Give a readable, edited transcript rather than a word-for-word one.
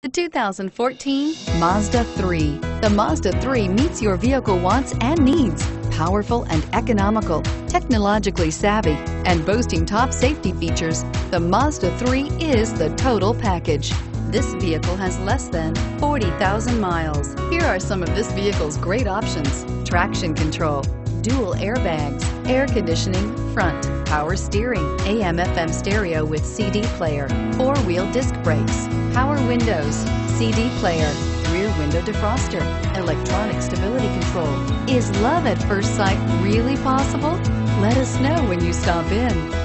The 2014 Mazda 3. The Mazda 3 meets your vehicle wants and needs. Powerful and economical, technologically savvy, and boasting top safety features, the Mazda 3 is the total package. This vehicle has less than 40,000 miles. Here are some of this vehicle's great options: traction control, dual airbags, air conditioning, front, power steering, AM/FM stereo with CD player, four-wheel disc brakes, power windows, CD player, rear window defroster, electronic stability control. Is love at first sight really possible? Let us know when you stop in.